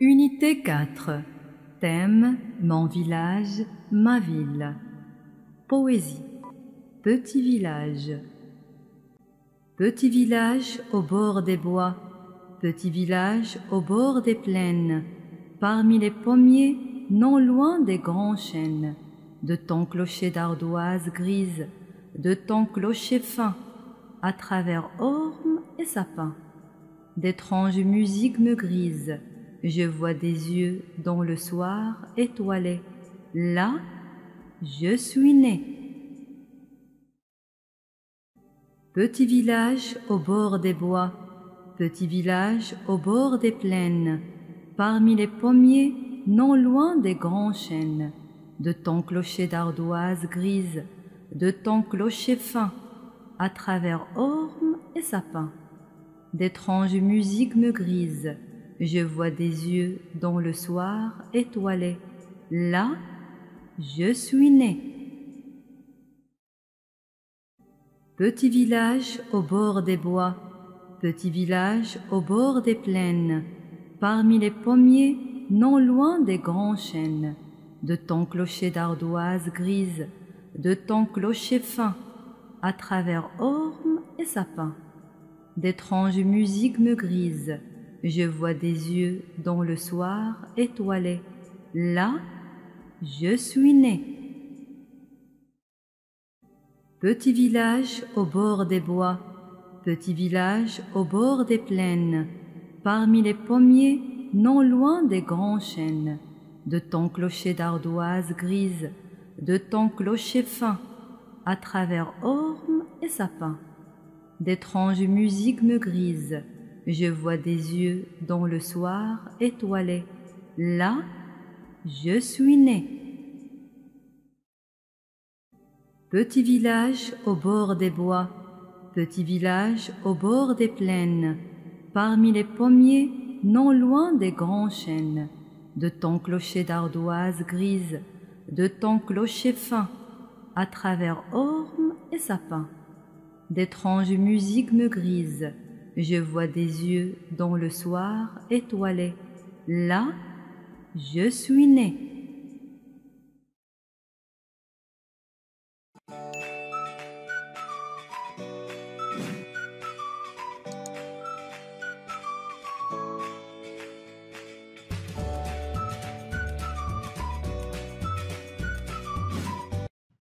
Unité 4. Thème: mon village, ma ville. Poésie. Petit village. Petit village au bord des bois, petit village au bord des plaines, parmi les pommiers, non loin des grands chênes, de ton clocher d'ardoise grise, de ton clocher fin, à travers ormes et sapins. D'étranges musiques me grisent, je vois des yeux dans le soir étoilé. Là, je suis né. Petit village au bord des bois, petit village au bord des plaines, parmi les pommiers, non loin des grands chênes, de ton clocher d'ardoise grise, de ton clocher fin, à travers ormes et sapins. D'étranges musiques me grisent, je vois des yeux dans le soir étoilé. Là, je suis né. Petit village au bord des bois, petit village au bord des plaines, parmi les pommiers, non loin des grands chênes, de ton clocher d'ardoise grise, de ton clocher fin, à travers ormes et sapins. D'étranges musiques me grisent, je vois des yeux dans le soir étoilé. Là, je suis né. Petit village au bord des bois, petit village au bord des plaines, parmi les pommiers, non loin des grands chênes, de ton clocher d'ardoise grise, de ton clocher fin, à travers ormes et sapins. D'étranges musiques me grisent, je vois des yeux dans le soir étoilé. Là, je suis né. Petit village au bord des bois, petit village au bord des plaines, parmi les pommiers, non loin des grands chênes, de ton clocher d'ardoise grise, de ton clocher fin, à travers ormes et sapins. D'étranges musiques me grisent, je vois des yeux dans le soir étoilé. Là, je suis né.